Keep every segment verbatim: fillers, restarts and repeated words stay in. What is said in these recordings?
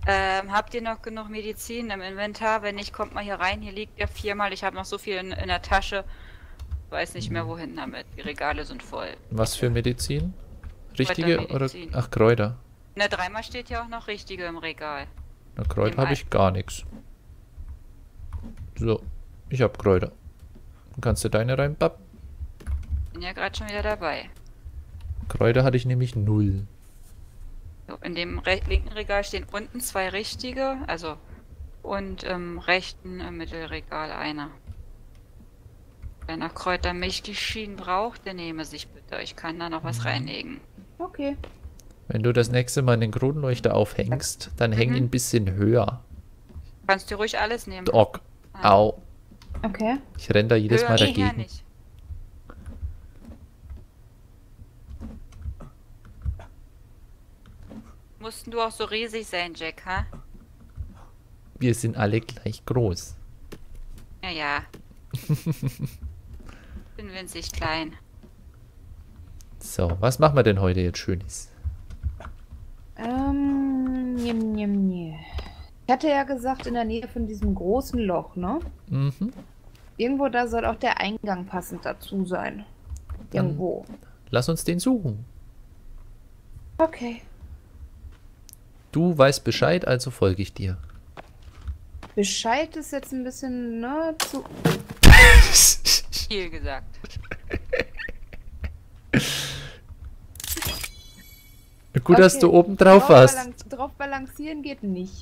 Ähm, habt ihr noch genug Medizin im Inventar? Wenn nicht, kommt mal hier rein. Hier liegt ja viermal. Ich habe noch so viel in, in der Tasche. Weiß nicht mehr wohin damit. Die Regale sind voll. Was für Medizin? Richtige oder... Kräutermedizin. Ach, Kräuter. In der dreimal steht ja auch noch richtige im Regal. Na, Kräuter habe ich gar nichts. So, ich habe Kräuter. Dann kannst du deine reinpappen. Bin ja gerade schon wieder dabei. Kräuter hatte ich nämlich null. So, in dem re linken Regal stehen unten zwei richtige, also und im rechten im Mittelregal einer. Wer nach Kräutermilch die Schienen braucht, der nehme sich bitte. Ich kann da noch was reinlegen. Okay. Wenn du das nächste Mal den Kronleuchter aufhängst, dann häng Mhm. ihn ein bisschen höher. Kannst du ruhig alles nehmen. Doc. Ah. Au. Okay. Ich renn da jedes Höher Mal eher dagegen. nicht. Mussten du auch so riesig sein, Jack, ha? Wir sind alle gleich groß. Ja, ja. Bin winzig klein. So, was machen wir denn heute jetzt Schönes? Ähm, njem, njem, njem. Ich hatte ja gesagt, in der Nähe von diesem großen Loch, ne? Mhm. Irgendwo da soll auch der Eingang passend dazu sein. Dann- Irgendwo. Lass uns den suchen. Okay. Du weißt Bescheid, also folge ich dir. Bescheid ist jetzt ein bisschen, ne, zu... Viel gesagt. Gut, dass Okay. du oben drauf Drauf warst. balan- Drauf balancieren geht nicht.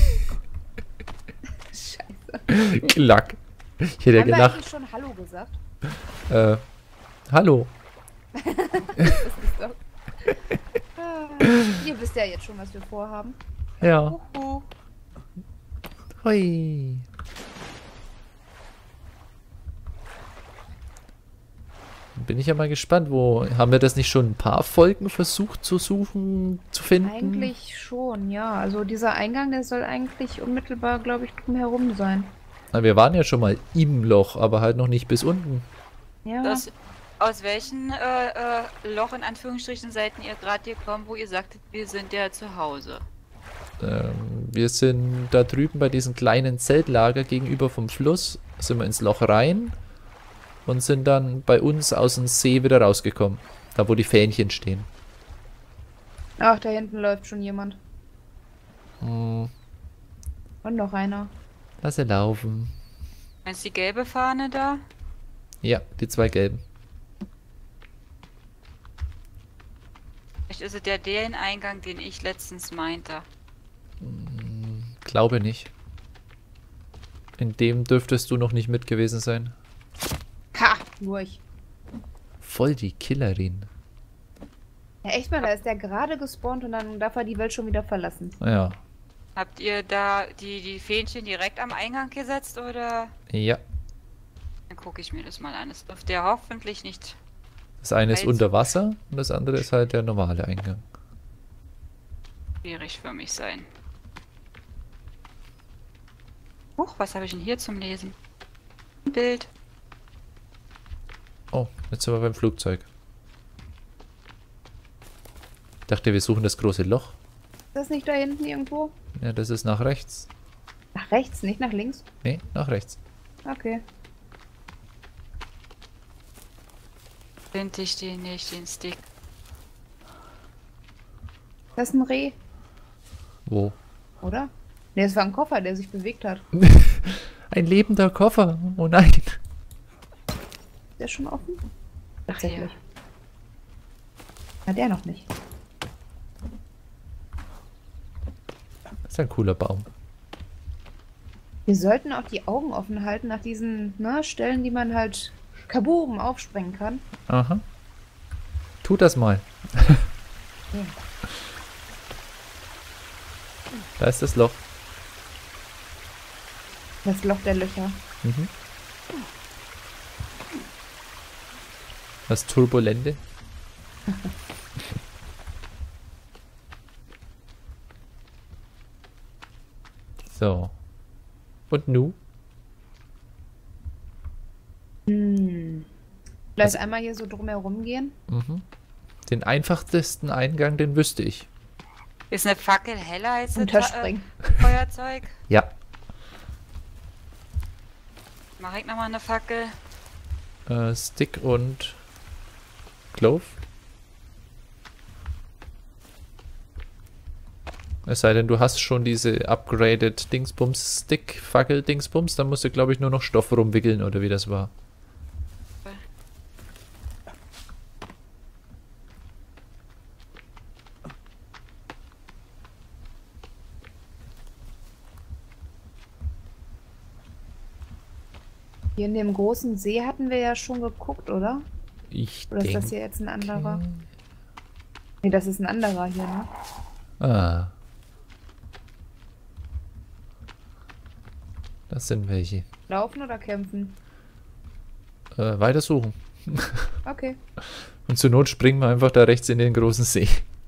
Scheiße. Klack. Ich hätte ja Haben wir gedacht, eigentlich schon Hallo gesagt? äh, hallo. Das ist doch... Ah, ihr wisst ja jetzt schon, was wir vorhaben. Ja. Huhu. Hui. Bin ich ja mal gespannt, wo... Haben wir das nicht schon ein paar Folgen versucht zu suchen, zu finden? Eigentlich schon, ja. Also dieser Eingang, der soll eigentlich unmittelbar, glaube ich, drumherum sein. Na, wir waren ja schon mal im Loch, aber halt noch nicht bis unten. Ja. Das, aus welchem äh, äh, Loch in Anführungsstrichen seid ihr gerade gekommen, wo ihr sagtet, wir sind ja zu Hause? Ähm, wir sind da drüben bei diesem kleinen Zeltlager gegenüber vom Fluss, sind wir ins Loch rein und sind dann bei uns aus dem See wieder rausgekommen. Da, wo die Fähnchen stehen. Ach, da hinten läuft schon jemand. Hm, Und noch einer. lass sie laufen. Ist die gelbe Fahne da? Ja, die zwei gelben. Vielleicht ist es der den Eingang, den ich letztens meinte. Glaube nicht. In dem dürftest du noch nicht mit gewesen sein. Ha! Durch. Voll die Killerin. Ja, echt mal, da ist der gerade gespawnt und dann darf er die Welt schon wieder verlassen. Ja. Habt ihr da die, die Fähnchen direkt am Eingang gesetzt oder? Ja. Dann gucke ich mir das mal an. Es dürfte ja hoffentlich nicht. Das eine ist Also- unter Wasser und das andere ist halt der normale Eingang. Schwierig für mich sein. Huch, was habe ich denn hier zum Lesen? Ein Bild. Oh, jetzt sind wir beim Flugzeug. Ich dachte, wir suchen das große Loch. Ist das nicht da hinten irgendwo? Ja, das ist nach rechts. Nach rechts, nicht nach links? Nee, nach rechts. Okay. Finde ich den nicht, den Stick. Das ist ein Reh, Wo? oder? Ne, das war ein Koffer, der sich bewegt hat. Ein lebender Koffer. Oh nein. Ist der schon offen? Tatsächlich. Na, der noch nicht. Das ist ein cooler Baum. Wir sollten auch die Augen offen halten nach diesen ne, Stellen, die man halt kaboom aufsprengen kann. Aha. Tu das mal. Ja. Da ist das Loch. Das Loch der Löcher. Mhm. Das Turbulente. So. Und nu? Hm. Vielleicht Also- einmal hier so drumherum gehen. Mhm. Den einfachsten Eingang, den wüsste ich. Ist eine Fackel heller als das äh, Unterspringen. Feuerzeug? Ja. Mach ich nochmal eine Fackel? Äh, Stick und Glove. Es sei denn, du hast schon diese upgraded Dingsbums Stick Fackel Dingsbums, dann musst du glaube ich nur noch Stoff rumwickeln oder wie das war. Hier in dem großen See hatten wir ja schon geguckt, oder? Ich Oder ist denke. das hier jetzt ein anderer? Nee, das ist ein anderer hier, ne? Ah. Das sind welche. Laufen oder kämpfen? Äh, weitersuchen. Okay. Und zur Not springen wir einfach da rechts in den großen See.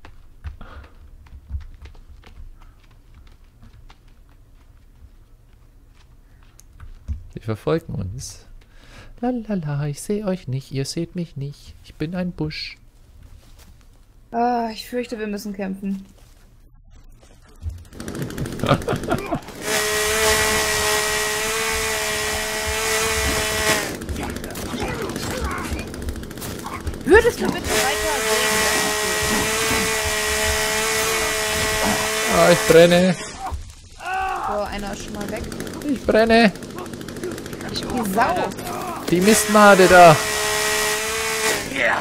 Die verfolgen uns. Lalala, ich sehe euch nicht, ihr seht mich nicht. Ich bin ein Busch. Ah, ich fürchte, wir müssen kämpfen. Würdest du bitte weiter sehen? Ah, ich brenne. So, einer ist schon mal weg. Ich brenne. Ich Die oben, Sau! Alter. Die Mistmade da. Ich bin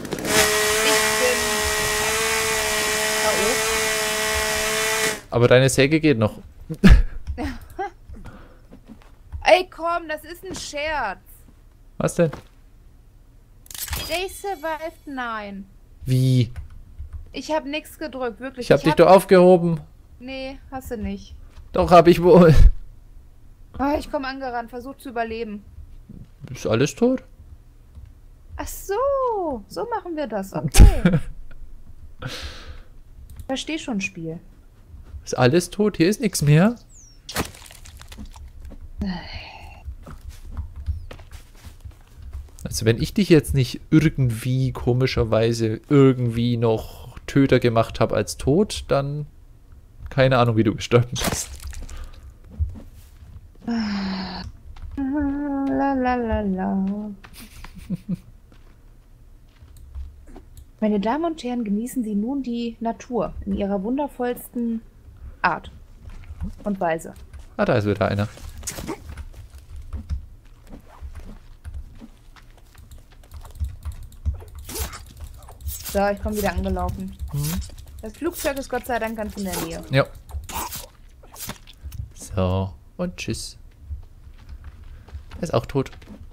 K O. Aber deine Säge geht noch. Ey, komm, das ist ein Scherz. Was denn? They survived nine. Wie? Ich habe nichts gedrückt, wirklich. Ich hab dich hab- doch aufgehoben. Nee, hast du nicht. Doch, hab ich wohl. Ah, ich komme angerannt, versuch zu überleben. Ist alles tot? Ach so, so machen wir das. Okay. Versteh schon, Spiel. Ist alles tot? Hier ist nichts mehr. Also wenn ich dich jetzt nicht irgendwie komischerweise irgendwie noch töter gemacht habe als tot, dann keine Ahnung, wie du gestorben bist. La la la la. Meine Damen und Herren, genießen Sie nun die Natur in ihrer wundervollsten Art und Weise. Ah, da ist wieder einer. So, ich komme wieder angelaufen. Mhm. Das Flugzeug ist Gott sei Dank ganz in der Nähe. Ja. So, und tschüss. Er ist auch tot.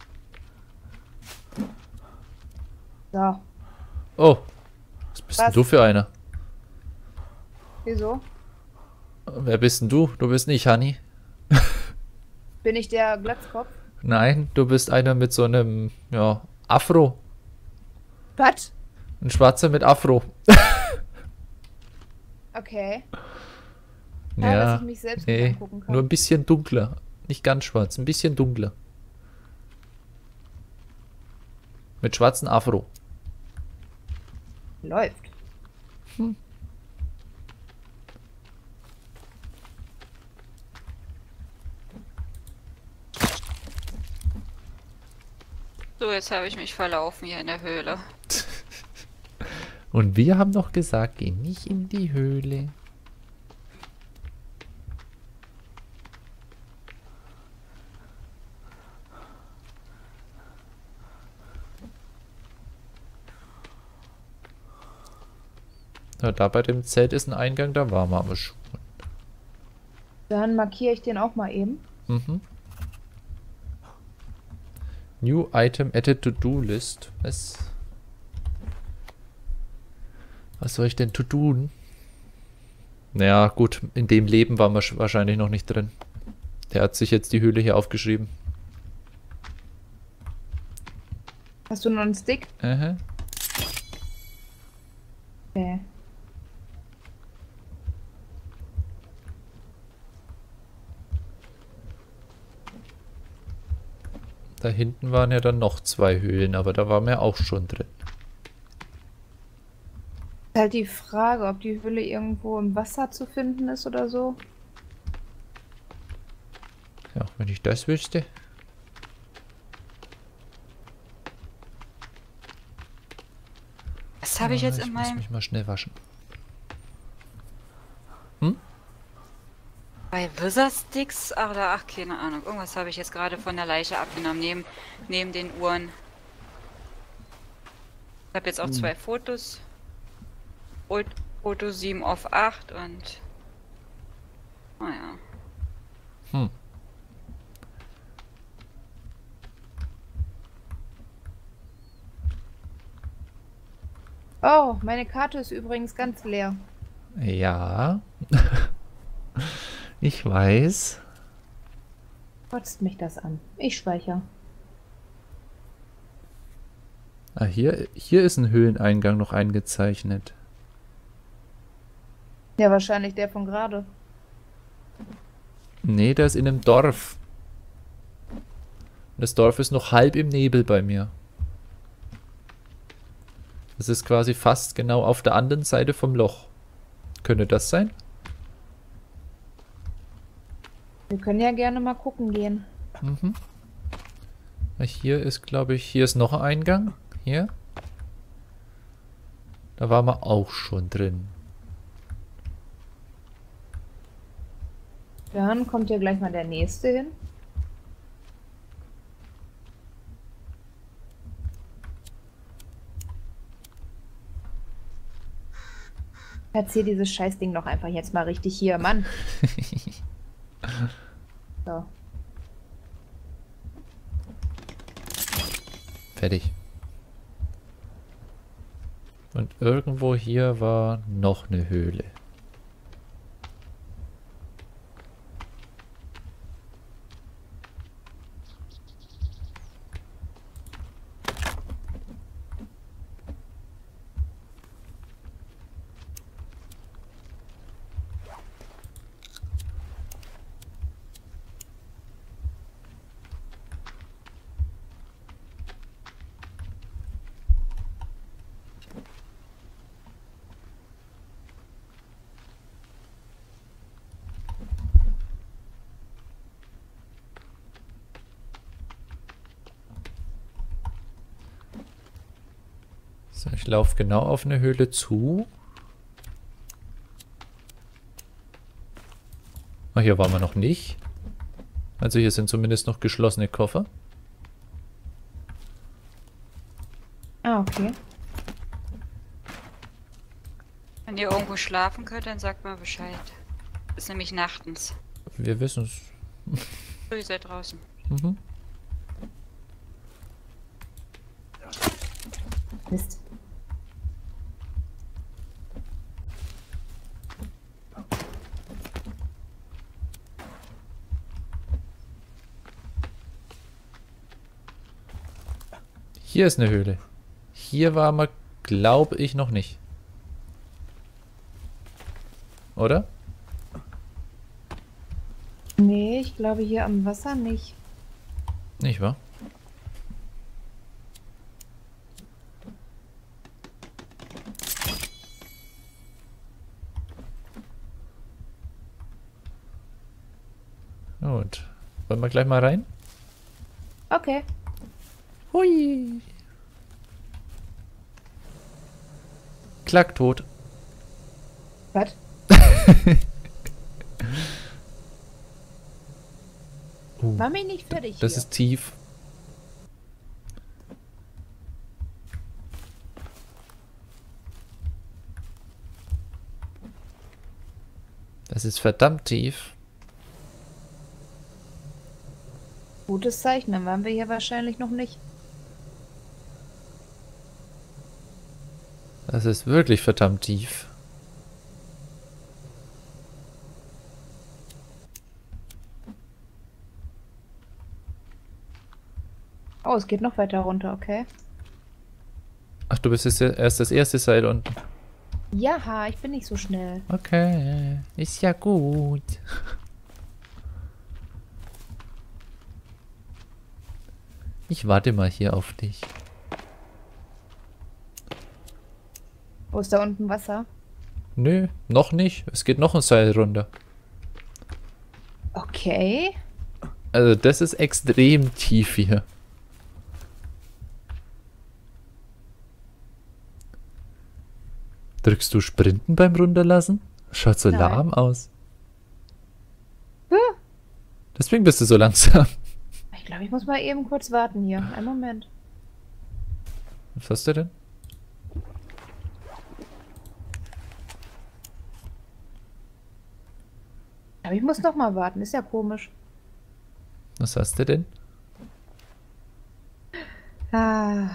So, Oh, was bist Was? denn du für einer? wieso? Wer bist denn du? Du bist nicht Honey. Bin ich der Glatzkopf? Nein, du bist einer mit so einem, ja, Afro. Was? Ein Schwarzer mit Afro. Okay. Ja, dass ich mich selbst nicht nee, angucken kann. nur ein bisschen dunkler. Nicht ganz schwarz, ein bisschen dunkler. Mit schwarzen Afro. Läuft. So, jetzt habe ich mich verlaufen hier in der Höhle. Und wir haben noch gesagt, geh nicht in die Höhle. Ja, da bei dem Zelt ist ein Eingang, da waren wir aber schon. Dann markiere ich den auch mal eben. Mhm. New Item added to do list. Was? Was soll ich denn to doen? Naja, gut, in dem Leben waren wir sch- wahrscheinlich noch nicht drin. Der hat sich jetzt die Höhle hier aufgeschrieben. Hast du noch einen Stick? Aha. Okay. Da hinten waren ja dann noch zwei Höhlen, aber da waren wir auch schon drin. Ist halt die Frage, ob die Höhle irgendwo im Wasser zu finden ist oder so. Ja, wenn ich das wüsste. Was habe ich jetzt Ah, in muss meinem... mich mal schnell waschen. Hm? Bei Wizard-Sticks? Ach, da, ach, keine Ahnung. Irgendwas habe ich jetzt gerade von der Leiche abgenommen, neben, neben den Uhren. Ich habe jetzt auch zwei Fotos. Und Foto sieben auf acht und... Naja. Hm. Oh, meine Karte ist übrigens ganz leer. Ja. Ich weiß. Kotzt mich das an. Ich speichere. Ah, hier, hier ist ein Höhleneingang noch eingezeichnet. Ja, wahrscheinlich der von gerade. Nee, der ist in einem Dorf. Das Dorf ist noch halb im Nebel bei mir. Das ist quasi fast genau auf der anderen Seite vom Loch. Könnte das sein? Wir können ja gerne mal gucken gehen. Mhm. Hier ist, glaube ich, hier ist noch ein Eingang. Hier. Da waren wir auch schon drin. Dann kommt ja gleich mal der nächste hin. Platzier dieses Scheißding doch einfach jetzt mal richtig hier, Mann. So. Fertig. Und irgendwo hier war noch eine Höhle. So, ich laufe genau auf eine Höhle zu. Ah, hier waren wir noch nicht. Also hier sind zumindest noch geschlossene Koffer. Ah, okay. Wenn ihr irgendwo schlafen könnt, dann sagt mal Bescheid. Ist nämlich nachtens. Wir wissen es. So, ihr seid draußen. Mhm. Mist. Hier ist eine Höhle. Hier waren wir, glaube ich, noch nicht. Oder? Nee, ich glaube hier am Wasser nicht. Nicht wahr? Gut. Wollen wir gleich mal rein? Okay. Hui. Klack, tot. Was? uh, Mach mich nicht fertig das hier. ist tief. Das ist verdammt tief. Gutes Zeichen, dann waren wir hier wahrscheinlich noch nicht. Das ist wirklich verdammt tief. Oh, es geht noch weiter runter, okay. Ach, du bist jetzt erst das erste Seil unten. Ja, ich bin nicht so schnell. Okay, ist ja gut. Ich warte mal hier auf dich. Wo ist da unten Wasser? Nö, noch nicht. Es geht noch ein Seil runter. Okay. Also das ist extrem tief hier. Drückst du Sprinten beim Runterlassen? Schaut so Nein. lahm aus. Huh. Deswegen bist du so langsam. Ich glaube, ich muss mal eben kurz warten hier. Einen Moment. Was hast du denn? Aber ich muss noch mal warten. Ist ja komisch. Was hast du denn? Ah.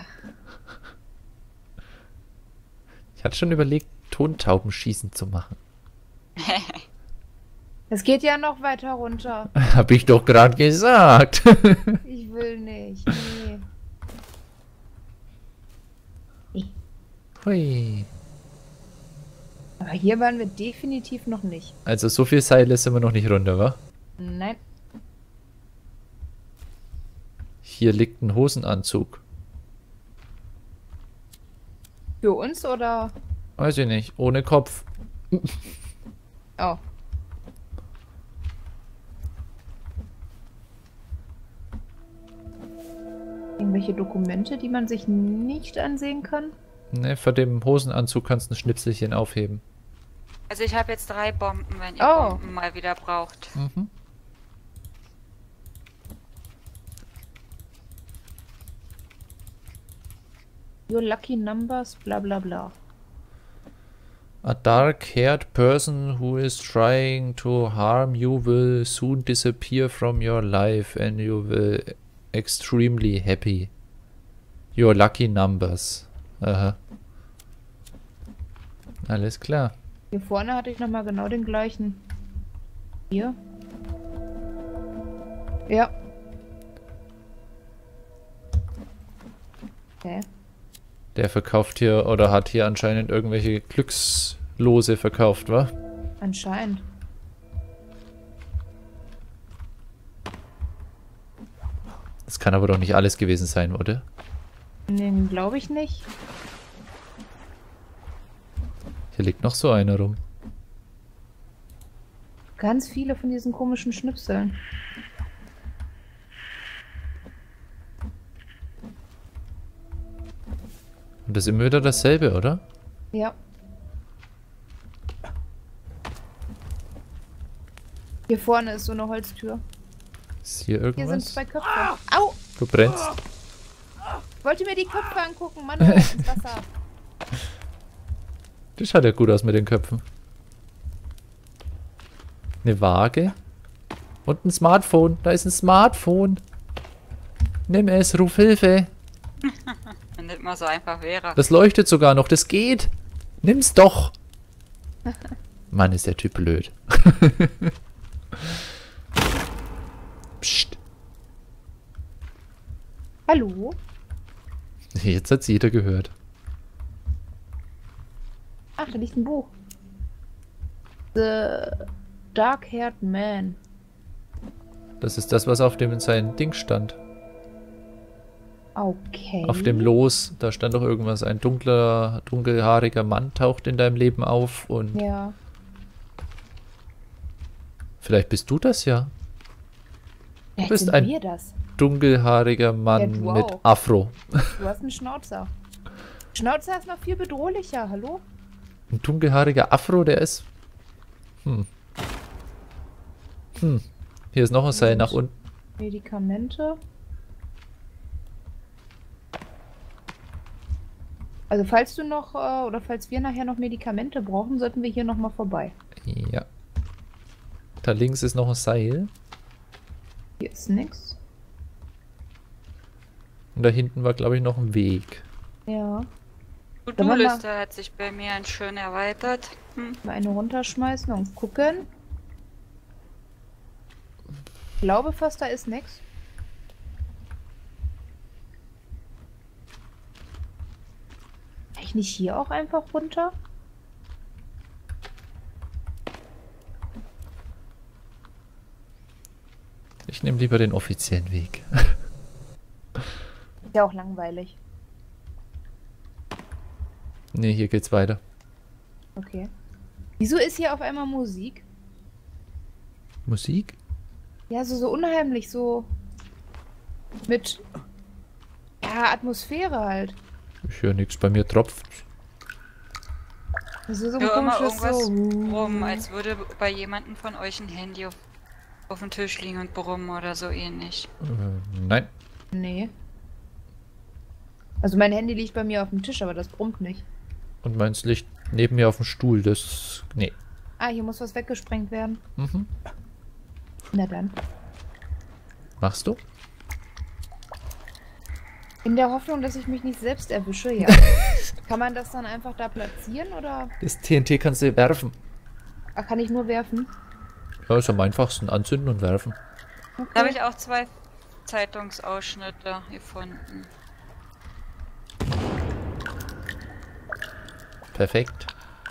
Ich hatte schon überlegt, Tontaubenschießen zu machen. Es geht ja noch weiter runter. Hab ich doch gerade gesagt. Ich will nicht. Nee. Hui. Aber hier waren wir definitiv noch nicht. Also so viel Seile sind wir noch nicht runter, wa? Nein. Hier liegt ein Hosenanzug. Für uns oder? Weiß ich nicht. Ohne Kopf. Oh. Irgendwelche Dokumente, die man sich nicht ansehen kann? Ne, vor dem Hosenanzug kannst du ein Schnipselchen aufheben. Also ich habe jetzt drei Bomben, wenn ihr Oh. Bomben mal wieder braucht. Mhm. Your lucky numbers, bla bla bla. A dark-haired person who is trying to harm you will soon disappear from your life and you will extremely happy. Your lucky numbers. Aha. Alles klar. Hier vorne hatte ich nochmal genau den gleichen. Hier. Ja. Okay. Der verkauft hier oder hat hier anscheinend irgendwelche Glückslose verkauft, wa? Anscheinend. Das kann aber doch nicht alles gewesen sein, oder? Nee, glaube ich nicht. Hier liegt noch so einer rum. Ganz viele von diesen komischen Schnipseln. Und das ist immer wieder dasselbe, oder? Ja. Hier vorne ist so eine Holztür. Ist hier Hier sind irgendwas? zwei Köpfe. Au! Du brennst. Wollte mir die Köpfe angucken, Mann, oh, ins Wasser. Das schaut ja gut aus mit den Köpfen. Eine Waage. Und ein Smartphone. Da ist ein Smartphone. Nimm es, ruf Hilfe. Wenn das mal so einfach wäre. Das leuchtet sogar noch, das geht. Nimm's doch. Mann, ist der Typ blöd. Psst. Hallo? Jetzt hat's jeder gehört. Ach, da liegt ein Buch. The Dark-Haired Man. Das ist das, was auf dem in seinem Ding stand. Okay. Auf dem Los, da stand doch irgendwas. Ein dunkler, dunkelhaariger Mann taucht in deinem Leben auf und Ja. vielleicht bist du das ja. Vielleicht bist sind ein- wir das. Dunkelhaariger Mann Ja, wow. mit Afro. Du hast einen Schnauzer. Schnauzer ist noch viel bedrohlicher, hallo? Ein dunkelhaariger Afro, der ist... Hm. Hm. Hier ist noch ein Seil nach unten. Medikamente. Also falls du noch, äh, oder falls wir nachher noch Medikamente brauchen, sollten wir hier nochmal vorbei. Ja. Da links ist noch ein Seil. Hier ist nix. Und da hinten war, glaube ich, noch ein Weg. Ja. Sollen wir To-Do-Liste hat sich bei mir ein schön erweitert. Hm. Mal eine runterschmeißen und gucken. Ich glaube fast, da ist nix. Kann ich nicht hier auch einfach runter? Ich nehme lieber den offiziellen Weg. Ist ja auch langweilig. Ne, hier geht's weiter. Okay. Wieso ist hier auf einmal Musik? Musik? Ja, so, so unheimlich, so mit ja, Atmosphäre halt. Ich höre nichts, bei mir tropft. Das ist so ein Ja, immer komisches irgendwas so. rum, als würde bei jemandem von euch ein Handy auf, auf dem Tisch liegen und brummen oder so ähnlich. Äh, nein. Nee. Also mein Handy liegt bei mir auf dem Tisch, aber das brummt nicht. Und meins liegt neben mir auf dem Stuhl, das... Nee. Ah, hier muss was weggesprengt werden. Mhm. Na dann. Machst du? In der Hoffnung, dass ich mich nicht selbst erwische, ja. Kann man das dann einfach da platzieren, oder? Das T N T kannst du werfen. Ach, kann ich nur werfen? Ja, ist am einfachsten. Anzünden und werfen. Okay. Da habe ich auch zwei Zeitungsausschnitte gefunden. Perfekt.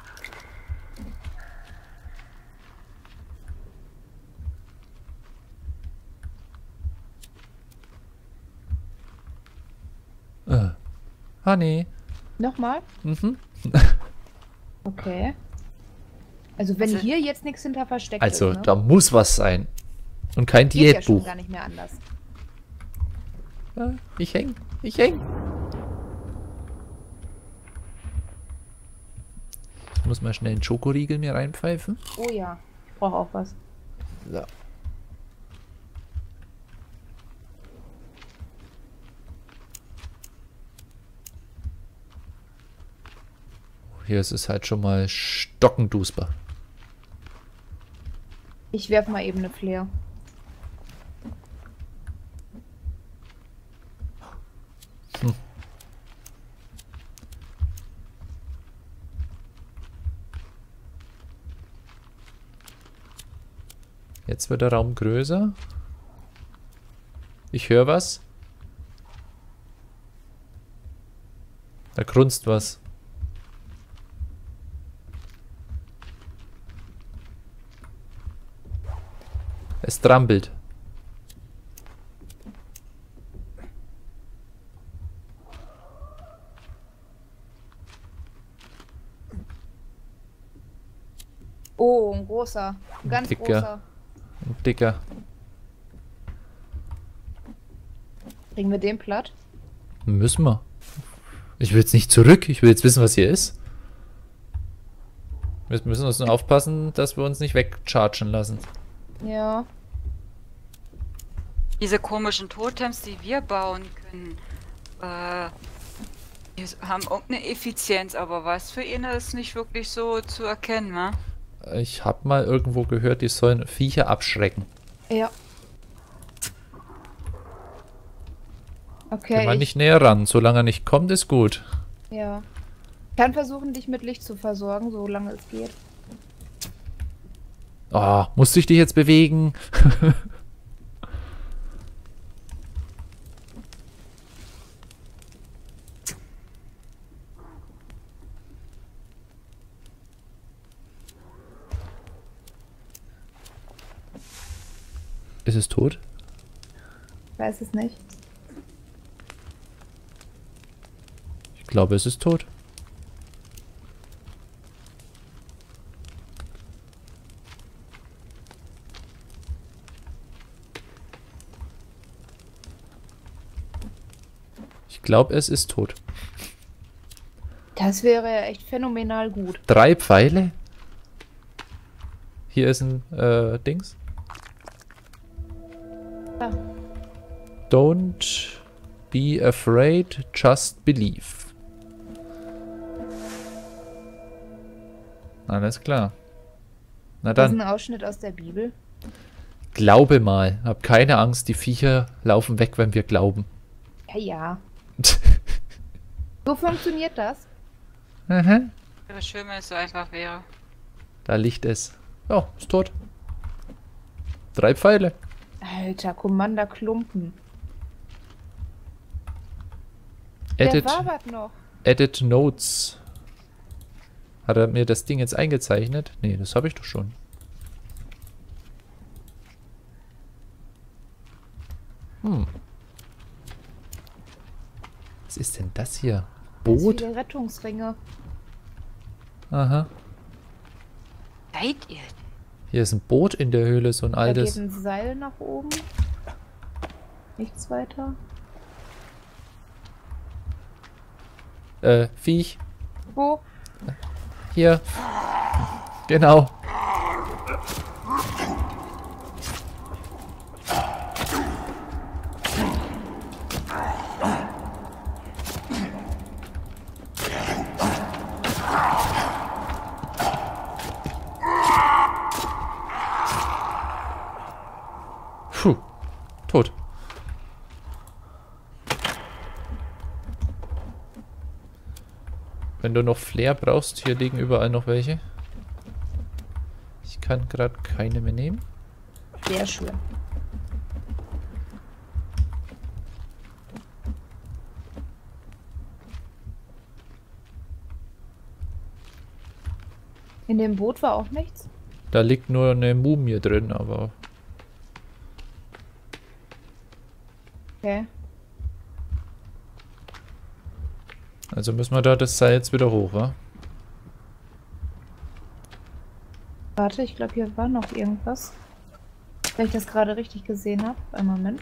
Äh. Honey. Nochmal? Mhm. Okay. Also wenn Also- hier jetzt nichts hinter versteckt Also, ist, ne? da muss was sein. Und kein Geht ja schon Diätbuch. gar nicht mehr anders. Ja, ich häng. Ich häng. Ich muss mal schnell einen Schokoriegel mir reinpfeifen. Oh ja, ich brauche auch was. So. Hier ist es halt schon mal stockendusbar. Ich werf mal eben eine Flair. Hm. Jetzt wird der Raum größer. Ich höre was. Da grunzt was. Es trampelt. Oh, ein großer. Ein ganz Dicker. großer. Ein dicker. Kriegen wir den platt? Müssen wir. Ich will jetzt nicht zurück. Ich will jetzt wissen, was hier ist. Wir müssen uns nur aufpassen, dass wir uns nicht wegchargen lassen. Ja. Diese komischen Totems, die wir bauen können, äh, die haben irgendeine Effizienz, aber was für ihn ist nicht wirklich so zu erkennen, ne? Ich habe mal irgendwo gehört, die sollen Viecher abschrecken. Ja. Okay. Geh mal ich, nicht näher ran. Solange er nicht kommt, ist gut. ja. Ich kann versuchen, dich mit Licht zu versorgen, solange es geht. Oh, musste ich dich jetzt bewegen? Ist es tot? Ich weiß es nicht. Ich glaube, es ist tot. Ich glaube, es ist tot. Das wäre ja echt phänomenal gut. Drei Pfeile? Hier ist ein äh, Dings. Ja. Don't be afraid, just believe. Alles klar. Na Das ist dann, ein Ausschnitt aus der Bibel. glaube mal. Hab keine Angst, die Viecher laufen weg, wenn wir glauben. Ja, ja. So funktioniert das. Aha. Wäre schön, wenn es so einfach wäre. Da liegt es. Oh, ist tot. Drei Pfeile. Alter, Commander Klumpen. Edit, Der wabert noch. edit Notes. Hat er mir das Ding jetzt eingezeichnet? Nee, das habe ich doch schon. Hm. Was ist denn das hier? Ganz Boot? viele Rettungsringe. Aha. seid ihr? Hier ist ein Boot in der Höhle, so ein Da geht altes. ein Seil nach oben. Nichts weiter. Äh, Viech. Wo? Hier. Genau. Puh. Tot. Wenn du noch Flair brauchst, hier liegen überall noch welche. Ich kann gerade keine mehr nehmen. Sehr schön. In dem Boot war auch nichts? Da liegt nur eine Mumie drin, aber Okay. also müssen wir da das Seil jetzt wieder hoch, wa? Warte, ich glaube, hier war noch irgendwas. Wenn ich das gerade richtig gesehen habe. Einen Moment.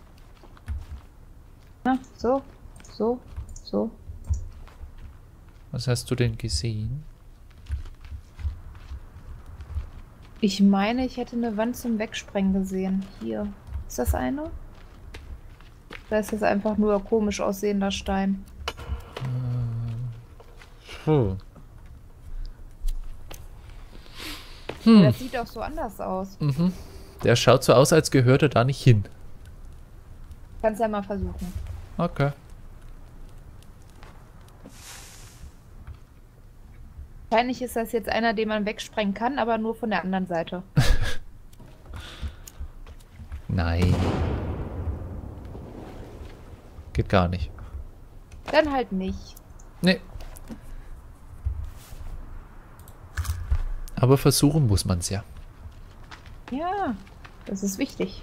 Na, so, so, so. Was hast du denn gesehen? Ich meine, ich hätte eine Wand zum Wegsprengen gesehen. Hier. Ist das eine? Da ist das einfach nur komisch aussehender Stein. Puh. Ja, Hm. das sieht auch so anders aus. Mhm. Der schaut so aus, als gehört er da nicht hin. Kannst ja mal versuchen. Okay. Wahrscheinlich ist das jetzt einer, den man wegsprengen kann, aber nur von der anderen Seite. Nein. Geht gar nicht. Dann halt nicht. Nee. Aber versuchen muss man es ja. Ja, das ist wichtig.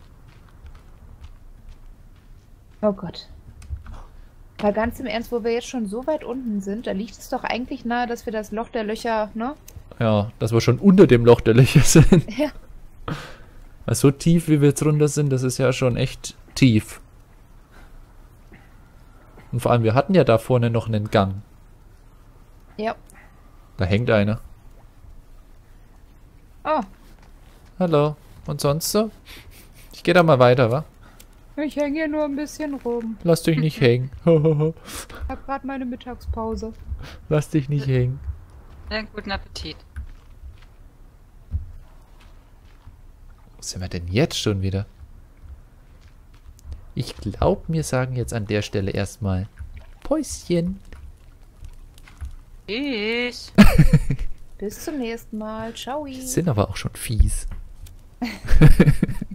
Oh Gott. Aber ganz im Ernst, wo wir jetzt schon so weit unten sind, da liegt es doch eigentlich nahe, dass wir das Loch der Löcher, ne? Ja, dass wir schon unter dem Loch der Löcher sind. Ja. Weil so tief, wie wir jetzt runter sind, das ist ja schon echt tief. Und vor allem, wir hatten ja da vorne noch einen Gang. Ja. Da hängt einer. Oh, Hallo. Und sonst so? Ich gehe da mal weiter, wa? ich hänge hier nur ein bisschen rum. Lass dich nicht hängen. Hab gerade meine Mittagspause. Lass dich nicht hängen. Ja, guten Appetit. Wo sind wir denn jetzt schon wieder? Ich glaube, wir sagen jetzt an der Stelle erstmal Päuschen. Tschüss. Bis zum nächsten Mal. Ciao. Sind aber auch schon fies.